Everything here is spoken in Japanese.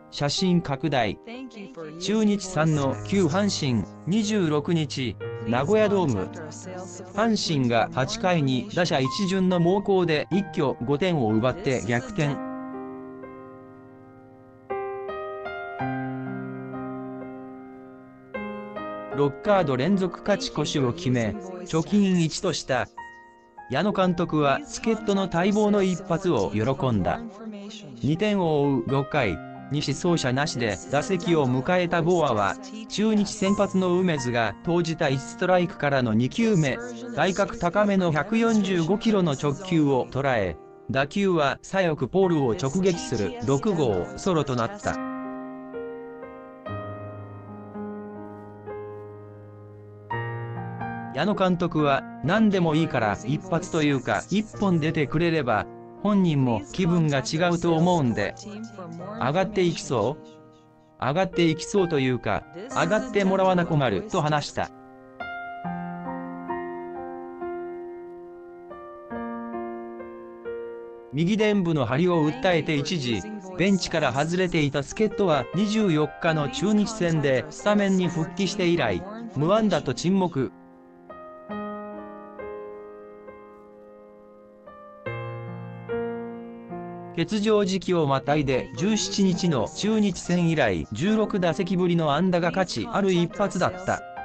写真拡大。中日3の旧阪神、26日、名古屋ドーム。阪神が8回に打者一巡の猛攻で一挙5点を奪って逆転。6カード連続勝ち越しを決め、貯金1とした。矢野監督は助っ人の待望の一発を喜んだ。2点を追う6回、西走者なしで打席を迎えたボアは、中日先発の梅津が投じた1ストライクからの2球目、外角高めの145キロの直球を捉え、打球は左翼ポールを直撃する6号ソロとなった。矢野監督は何でもいいから一発というか一本出てくれれば本人も気分が違うと思うんで、上がっていきそう上がっていきそうというか上がってもらわな困ると話した。右臀部の張りを訴えて一時ベンチから外れていた助っ人は24日の中日戦でスタメンに復帰して以来無安打と沈黙。欠場時期をまたいで17日の中日戦以来16打席ぶりの安打が価値ある一発だった。